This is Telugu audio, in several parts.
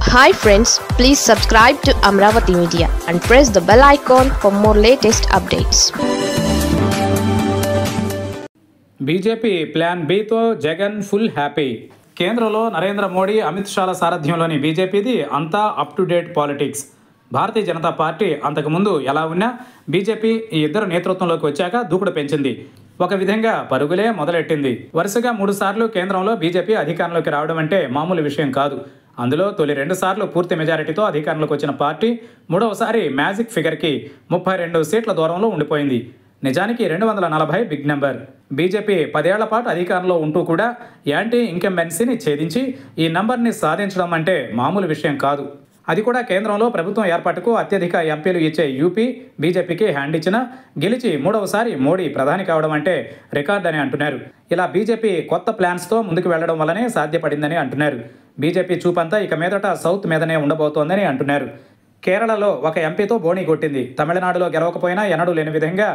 Hi friends, please subscribe to Amravati Media and press the bell icon for more latest updates. BJP plan బితో జగన్ ఫుల్ హ్యాపీ. కేంద్రంలో నరేంద్ర మోడీ, అమిత్ షాల సారథ్యంలోని బీజేపీది అంతా up to date politics. Bharatiya Janata party అంతకుముందు ఎలా ఉన్నా బీజేపీ ఈ ఇద్దరు నేతృత్వంలోకి వచ్చాక దూకుడు పెంచింది. ఒక విధంగా పరుగులే మొదలెట్టింది. వరుసగా 3 సార్లు కేంద్రంలో బీజేపీ అధికారంలోకి రావడం అంటే మామూలు విషయం కాదు. అందులో తొలి 2 సార్లు పూర్తి మెజారిటీతో అధికారంలోకి వచ్చిన పార్టీ మూడవసారి మ్యాజిక్ ఫిగర్కి 32 సీట్ల దూరంలో ఉండిపోయింది. నిజానికి 240 బిగ్ నెంబర్. బీజేపీ 10 ఏళ్ల పాటు అధికారంలో ఉంటూ కూడా యాంటీ ఇంకంబెన్సీని ఛేదించి ఈ నంబర్ని సాధించడం అంటే మామూలు విషయం కాదు. అది కూడా కేంద్రంలో ప్రభుత్వం ఏర్పాటుకు అత్యధిక ఎంపీలు ఇచ్చే యూపీ బీజేపీకి హ్యాండ్ ఇచ్చిన గెలిచి మూడవసారి మోడీ ప్రధాని కావడం అంటే రికార్డ్ అని అంటున్నారు. ఇలా బీజేపీ కొత్త ప్లాన్స్తో ముందుకు వెళ్లడం వల్లనే సాధ్యపడిందని అంటున్నారు. బీజేపీ చూపంతా ఇక మీదట సౌత్ మీదనే ఉండబోతోందని అంటున్నారు. కేరళలో ఒక ఎంపీతో బోణీ కొట్టింది. తమిళనాడులో గెలవకపోయినా ఎన్నడూ లేని విధంగా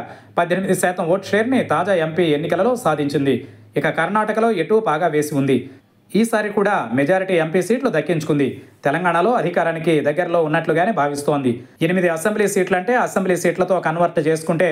18% ఓట్ షేర్ని తాజా ఎంపీ ఎన్నికలలో సాధించింది. ఇక కర్ణాటకలో ఎటూ పాగా వేసి ఉంది. ఈసారి కూడా మెజారిటీ ఎంపీ సీట్లు దక్కించుకుంది. తెలంగాణలో అధికారానికి దగ్గరలో ఉన్నట్లుగానే భావిస్తోంది. 8 అసెంబ్లీ సీట్లంటే అసెంబ్లీ సీట్లతో కన్వర్ట్ చేసుకుంటే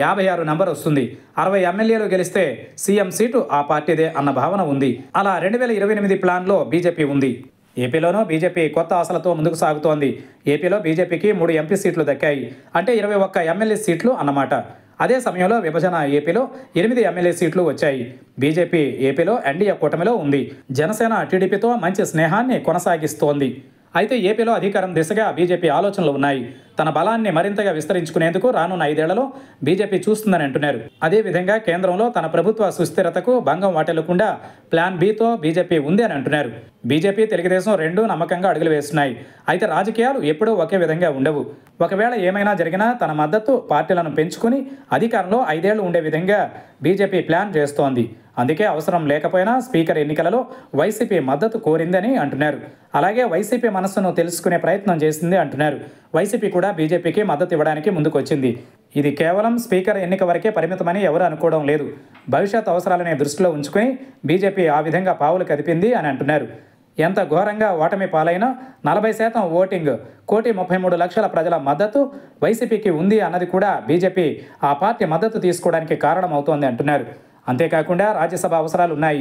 56 నంబర్ వస్తుంది. 60 ఎమ్మెల్యేలు గెలిస్తే సీఎం సీటు ఆ పార్టీదే అన్న భావన ఉంది. అలా 2028 ప్లాన్లో బీజేపీ ఉంది. ఏపీలోనూ బీజేపీ కొత్త ఆశలతో ముందుకు సాగుతోంది. ఏపీలో బీజేపీకి 3 ఎంపీ సీట్లు దక్కాయి. అంటే 21 ఎమ్మెల్యే సీట్లు అన్నమాట. అదే సమయంలో విభజన ఏపీలో 8 ఎమ్మెల్యే సీట్లు వచ్చాయి. బీజేపీ ఏపీలో ఎన్డీఏ కూటమిలో ఉంది. జనసేన టీడీపీతో మంచి స్నేహాన్ని కొనసాగిస్తోంది. అయితే ఏపీలో అధికారం దిశగా బీజేపీ ఆలోచనలు ఉన్నాయి. తన బలాన్ని మరింతగా విస్తరించుకునేందుకు రానున్న 5 ఏళ్లలో బీజేపీ చూస్తుందని అంటున్నారు. అదేవిధంగా కేంద్రంలో తన ప్రభుత్వ సుస్థిరతకు భంగం వాటిల్లకుండా ప్లాన్ బితో బీజేపీ ఉంది అని అంటున్నారు. బీజేపీ, తెలుగుదేశం రెండూ నమ్మకంగా అడుగులు వేస్తున్నాయి. అయితే రాజకీయాలు ఎప్పుడూ ఒకే విధంగా ఉండవు. ఒకవేళ ఏమైనా జరిగినా తన మద్దతు పార్టీలను పెంచుకుని అధికారంలో 5 ఏళ్లు ఉండే విధంగా బీజేపీ ప్లాన్ చేస్తోంది. అందుకే అవసరం లేకపోయినా స్పీకర్ ఎన్నికలలో వైసీపీ మద్దతు కోరిందని అంటున్నారు. అలాగే వైసీపీ మనస్సును తెలుసుకునే ప్రయత్నం చేసింది అంటున్నారు. వైసీపీ కూడా బీజేపీకి మద్దతు ఇవ్వడానికి ముందుకొచ్చింది. ఇది కేవలం స్పీకర్ ఎన్నిక వరకే పరిమితమని ఎవరు అనుకోవడం లేదు. భవిష్యత్ అవసరాలని దృష్టిలో ఉంచుకుని బీజేపీ ఆ విధంగా పావులు కదిపింది అని అంటున్నారు. ఎంత ఘోరంగా ఓటమి పాలైనా 40% ఓటింగ్, 1,33,00,000 ప్రజల మద్దతు వైసీపీకి ఉంది అన్నది కూడా బీజేపీ ఆ పార్టీ మద్దతు తీసుకోవడానికి కారణమవుతోంది అంటున్నారు. అంతేకాకుండా రాజ్యసభ అవసరాలు ఉన్నాయి.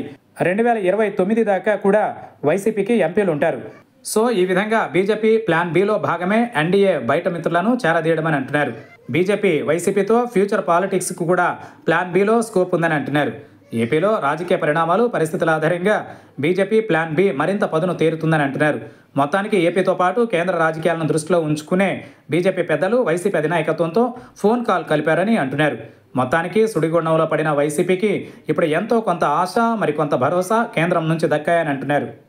2029 దాకా కూడా వైసీపీకి ఎంపీలు ఉంటారు. సో ఈ విధంగా బీజేపీ ప్లాన్ బిలో భాగమే ఎన్డీఏ బయట మిత్రులను చేరదీయడమని అంటున్నారు. బీజేపీ వైసీపీతో ఫ్యూచర్ పాలిటిక్స్కు కూడా ప్లాన్ బిలో స్కోప్ ఉందని అంటున్నారు. ఏపీలో రాజకీయ పరిణామాలు, పరిస్థితుల ఆధారంగా బీజేపీ ప్లాన్ బి మరింత పదును తేరుతుందని అంటున్నారు. మొత్తానికి ఏపీతో పాటు కేంద్ర రాజకీయాలను దృష్టిలో ఉంచుకునే బీజేపీ పెద్దలు వైసీపీ అధినాయకత్వంతో ఫోన్ కాల్ కలిపారని అంటున్నారు. మొత్తానికి సుడిగుండంలో పడిన వైసీపీకి ఇప్పుడు ఎంతో కొంత ఆశ, మరికొంత భరోసా కేంద్రం నుంచి దక్కాయని అంటున్నారు.